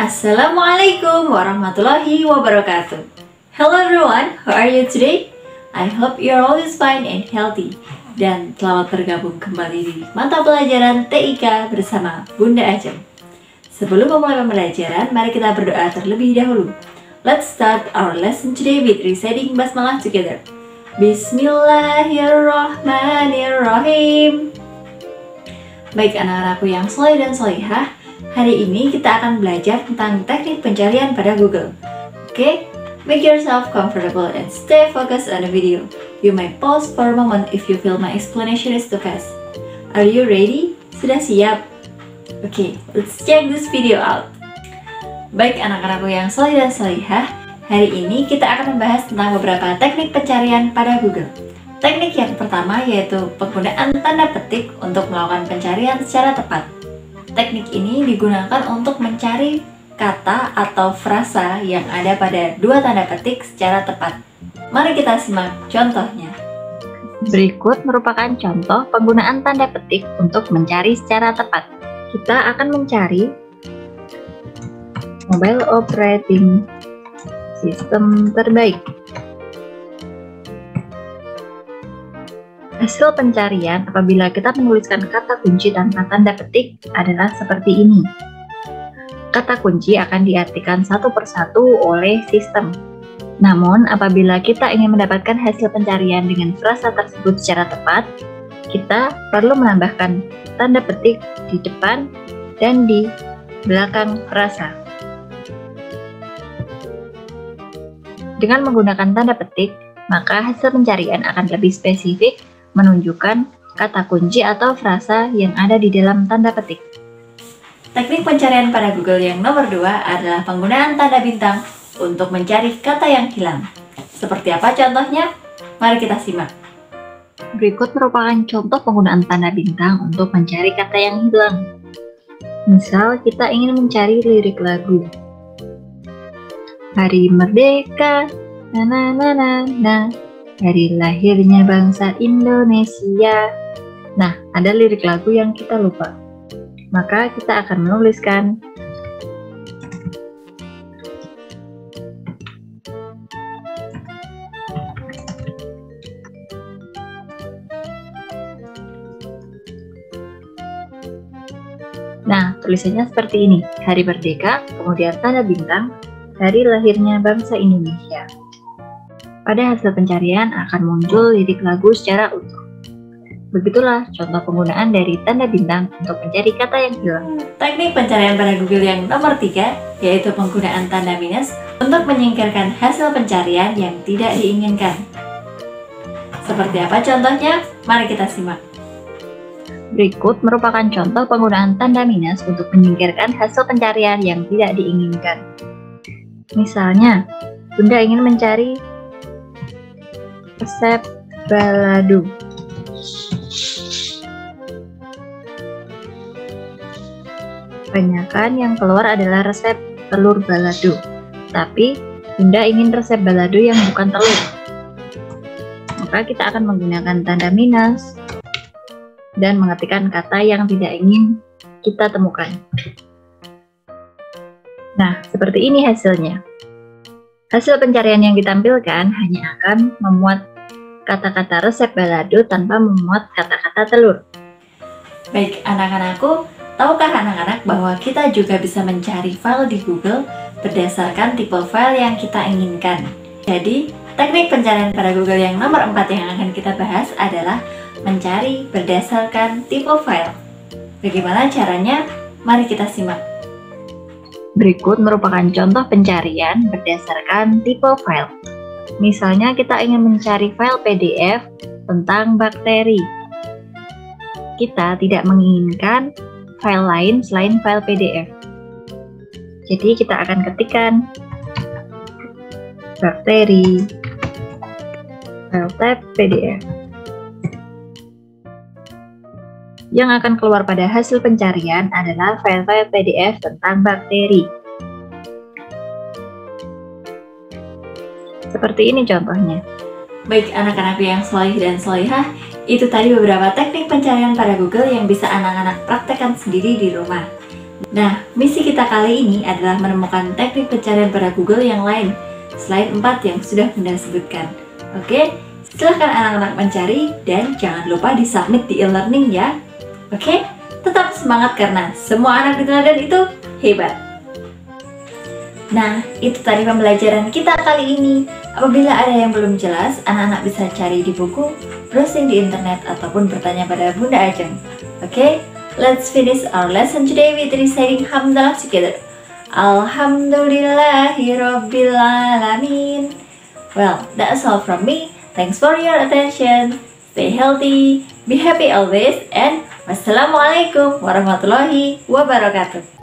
Assalamualaikum warahmatullahi wabarakatuh. Hello everyone, how are you today? I hope you're always fine and healthy. Dan selamat bergabung kembali di mata pelajaran TIK bersama Bunda Ajeng. Sebelum memulai pembelajaran, mari kita berdoa terlebih dahulu. Let's start our lesson today with reciting basmalah together. Bismillahirrahmanirrahim. Baik anak-anakku yang soleh dan solihah, hari ini kita akan belajar tentang teknik pencarian pada Google. Oke, make yourself comfortable and stay focused on the video. You may pause for a moment if you feel my explanation is too fast. Are you ready? Sudah siap? Oke, let's check this video out. Baik anak-anakku yang soleh dan solihah, hari ini kita akan membahas tentang beberapa teknik pencarian pada Google. Teknik yang pertama yaitu penggunaan tanda petik untuk melakukan pencarian secara tepat. Teknik ini digunakan untuk mencari kata atau frasa yang ada pada dua tanda petik secara tepat. Mari kita simak contohnya. Berikut merupakan contoh penggunaan tanda petik untuk mencari secara tepat. Kita akan mencari mobile operating system terbaik. Hasil pencarian apabila kita menuliskan kata kunci tanpa tanda petik adalah seperti ini. Kata kunci akan diartikan satu persatu oleh sistem. Namun, apabila kita ingin mendapatkan hasil pencarian dengan frasa tersebut secara tepat, kita perlu menambahkan tanda petik di depan dan di belakang frasa. Dengan menggunakan tanda petik, maka hasil pencarian akan lebih spesifik, menunjukkan kata kunci atau frasa yang ada di dalam tanda petik. Teknik pencarian pada Google yang nomor 2 adalah penggunaan tanda bintang untuk mencari kata yang hilang. Seperti apa contohnya? Mari kita simak. Berikut merupakan contoh penggunaan tanda bintang untuk mencari kata yang hilang. Misal, kita ingin mencari lirik lagu. Hari Merdeka, na na na na na. Hari lahirnya bangsa Indonesia. Nah, ada lirik lagu yang kita lupa. Maka kita akan menuliskan Nah, tulisannya seperti ini. Hari Merdeka, kemudian tanda bintang, hari lahirnya bangsa Indonesia. Pada hasil pencarian akan muncul lirik lagu secara utuh. Begitulah contoh penggunaan dari tanda bintang untuk mencari kata yang hilang. Teknik pencarian pada Google yang nomor 3 yaitu penggunaan tanda minus untuk menyingkirkan hasil pencarian yang tidak diinginkan. Seperti apa contohnya? Mari kita simak. Berikut merupakan contoh penggunaan tanda minus untuk menyingkirkan hasil pencarian yang tidak diinginkan. Misalnya, Bunda ingin mencari resep balado. Kebanyakan yang keluar adalah resep telur balado, tapi Bunda ingin resep balado yang bukan telur. Maka kita akan menggunakan tanda minus dan mengetikkan kata yang tidak ingin kita temukan. Nah, seperti ini hasilnya. Hasil pencarian yang ditampilkan hanya akan memuat kata-kata resep balado tanpa memuat kata-kata telur. Baik anak-anakku, tahukah anak-anak bahwa kita juga bisa mencari file di Google berdasarkan tipe file yang kita inginkan? Jadi, teknik pencarian pada Google yang nomor 4 yang akan kita bahas adalah mencari berdasarkan tipe file. Bagaimana caranya? Mari kita simak. Berikut merupakan contoh pencarian berdasarkan tipe file. Misalnya kita ingin mencari file PDF tentang bakteri. Kita tidak menginginkan file lain selain file PDF. Jadi kita akan ketikkan bakteri file tab PDF. Yang akan keluar pada hasil pencarian adalah file-file PDF tentang bakteri. Seperti ini contohnya. Baik anak-anak yang solih dan solihah, itu tadi beberapa teknik pencarian pada Google yang bisa anak-anak praktekkan sendiri di rumah. Nah, misi kita kali ini adalah menemukan teknik pencarian pada Google yang lain selain 4 yang sudah Bunda sebutkan. Oke, silahkan anak-anak mencari dan jangan lupa di-submit di e-learning ya. Oke, tetap semangat karena semua anak di teladan itu hebat. Nah, itu tadi pembelajaran kita kali ini. Apabila ada yang belum jelas, anak-anak bisa cari di buku, browsing di internet, ataupun bertanya pada Bunda Ajeng. Oke, let's finish our lesson today with reciting hamdalah together. Alhamdulillahirabbil alamin. Well, that's all from me. Thanks for your attention. Stay healthy, be happy always, and wassalamualaikum warahmatullahi wabarakatuh.